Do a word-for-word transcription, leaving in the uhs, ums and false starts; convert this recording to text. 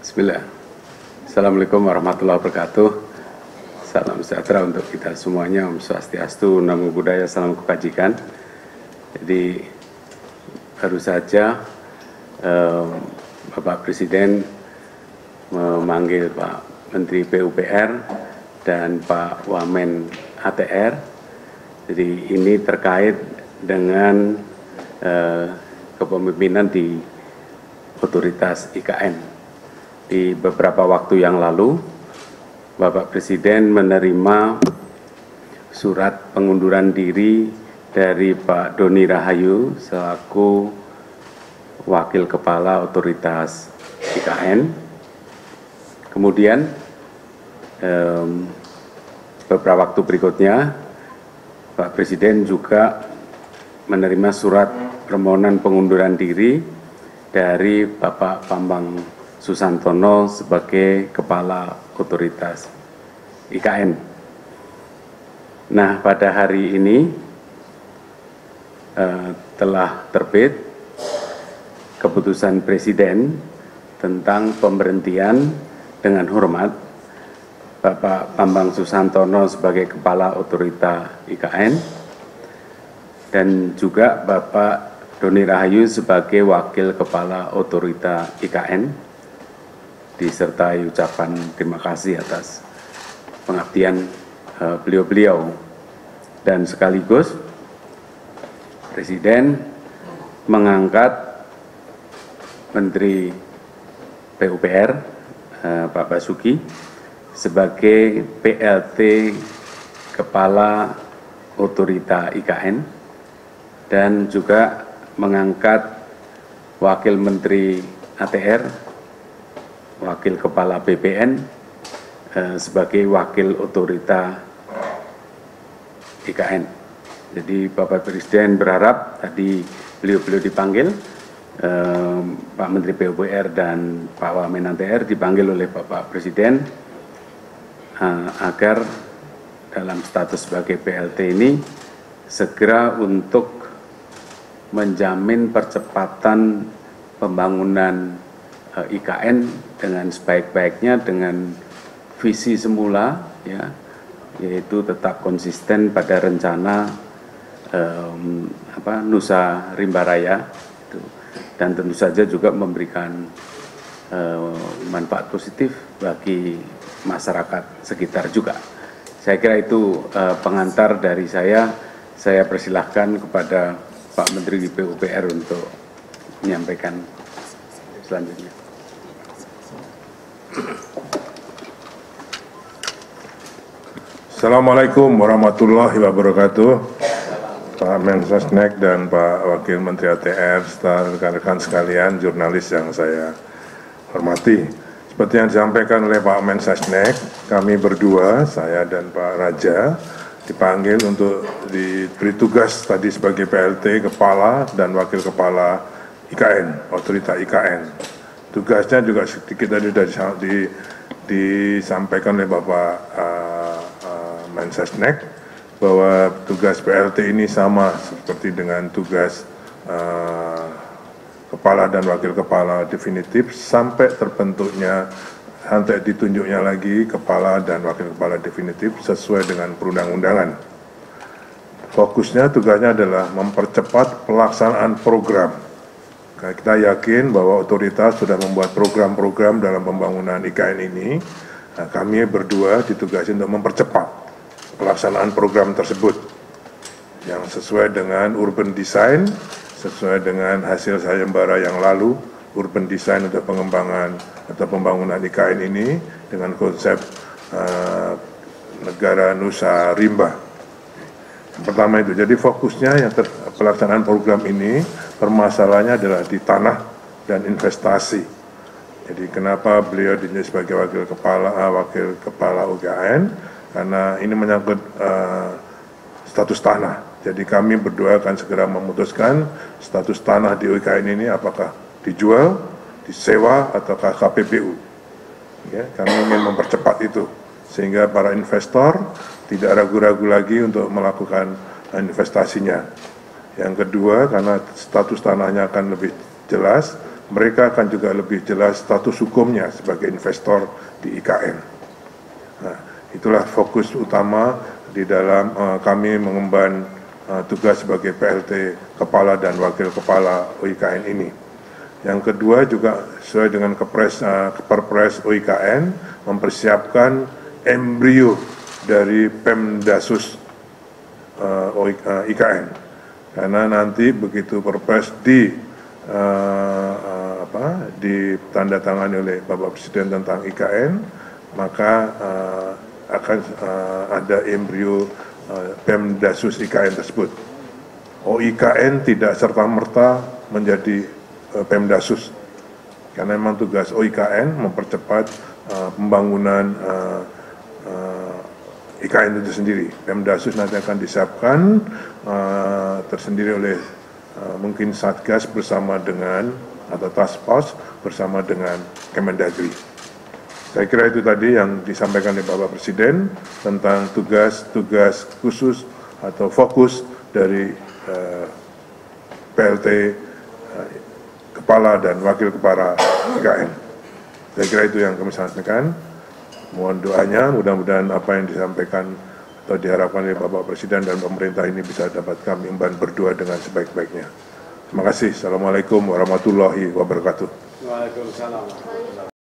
Bismillah. Assalamualaikum warahmatullahi wabarakatuh. Salam sejahtera untuk kita semuanya. Om Swastiastu, Namo Buddhaya, salam kebajikan. Jadi baru saja eh, Bapak Presiden memanggil Pak Menteri P U P R dan Pak Wamen A T R. Jadi ini terkait dengan eh, kepemimpinan di otoritas I K N. Di beberapa waktu yang lalu, Bapak Presiden menerima surat pengunduran diri dari Pak Doni Rahayu selaku Wakil Kepala Otoritas I K N. Kemudian eh, beberapa waktu berikutnya, Pak Presiden juga menerima surat permohonan pengunduran diri dari Bapak Bambang Susantono sebagai Kepala Otoritas I K N. Nah, pada hari ini eh, telah terbit keputusan Presiden tentang pemberhentian dengan hormat Bapak Bambang Susantono sebagai Kepala Otoritas I K N dan juga Bapak Doni Rahayu sebagai Wakil Kepala Otoritas I K N, disertai ucapan terima kasih atas pengabdian beliau-beliau. Uh, dan sekaligus Presiden mengangkat Menteri P U P R uh, Pak Basuki sebagai P L T Kepala Otoritas I K N dan juga mengangkat Wakil Menteri A T R, Wakil Kepala B P N eh, sebagai Wakil Otoritas I K N. Jadi Bapak Presiden berharap tadi beliau-beliau dipanggil, eh, Pak Menteri P U P R dan Pak Wamen A T R dipanggil oleh Bapak Presiden eh, agar dalam status sebagai P L T ini segera untuk menjamin percepatan pembangunan I K N dengan sebaik-baiknya, dengan visi semula, ya, yaitu tetap konsisten pada rencana um, apa, Nusa Rimba Raya, itu. Dan tentu saja juga memberikan uh, manfaat positif bagi masyarakat sekitar juga. Saya kira itu uh, pengantar dari saya. Saya persilahkan kepada Pak Menteri P U P R untuk menyampaikan selanjutnya. Assalamualaikum warahmatullahi wabarakatuh. Pak Mensesnek dan Pak Wakil Menteri A T R serta rekan-rekan sekalian, jurnalis yang saya hormati. Seperti yang disampaikan oleh Pak Mensesnek, kami berdua, saya dan Pak Raja, dipanggil untuk diberi tugas tadi sebagai P L T Kepala dan Wakil Kepala I K N, Otoritas I K N. Tugasnya juga sedikit tadi sudah di, disampaikan oleh Bapak uh, uh, Mensesnek bahwa tugas P L T ini sama seperti dengan tugas uh, Kepala dan Wakil Kepala definitif sampai terbentuknya, sampai ditunjuknya lagi Kepala dan Wakil Kepala definitif sesuai dengan perundang-undangan. Fokusnya, tugasnya adalah mempercepat pelaksanaan program. Kita yakin bahwa otoritas sudah membuat program-program dalam pembangunan I K N ini. Nah, kami berdua ditugasi untuk mempercepat pelaksanaan program tersebut yang sesuai dengan urban design, sesuai dengan hasil sayembara yang lalu, urban design untuk pengembangan atau pembangunan I K N ini dengan konsep uh, negara Nusa Rimba. Yang pertama itu, jadi fokusnya yang ter, pelaksanaan program ini permasalahannya adalah di tanah dan investasi. Jadi kenapa beliau ditunjuk sebagai wakil kepala uh, wakil kepala U K N? Karena ini menyangkut uh, status tanah. Jadi kami berdua akan segera memutuskan status tanah di U K N ini apakah dijual, disewa, ataukah K P B U. Ya, kami ingin mempercepat itu sehingga para investor tidak ragu-ragu lagi untuk melakukan investasinya. Yang kedua, karena status tanahnya akan lebih jelas, mereka akan juga lebih jelas status hukumnya sebagai investor di I K N. Nah, itulah fokus utama di dalam uh, kami mengemban uh, tugas sebagai P L T Kepala dan Wakil Kepala O I K N ini. Yang kedua juga sesuai dengan Kepres, uh, Perpres O I K N mempersiapkan embrio dari Pemdasus uh, I K N, karena nanti begitu Perpres di uh, uh, apa ditandatangani oleh Bapak Presiden tentang I K N, maka uh, akan uh, ada embrio uh, Pemdasus I K N tersebut. O I K N tidak serta-merta menjadi uh, Pemdasus, karena memang tugas O I K N mempercepat uh, pembangunan uh, uh, I K N itu sendiri. Pemdasus nanti akan disiapkan uh, tersendiri oleh uh, mungkin Satgas bersama dengan atau Task Force bersama dengan Kemendagri. Saya kira itu tadi yang disampaikan oleh Bapak Presiden tentang tugas-tugas khusus atau fokus dari uh, P L T uh, Kepala dan Wakil Kepala I K N. Saya kira itu yang kami sampaikan. Mohon doanya, mudah-mudahan apa yang disampaikan atau diharapkan oleh Bapak Presiden dan pemerintah ini bisa dapat kami emban berdua dengan sebaik-baiknya. Terima kasih. Assalamualaikum warahmatullahi wabarakatuh. Waalaikumsalam.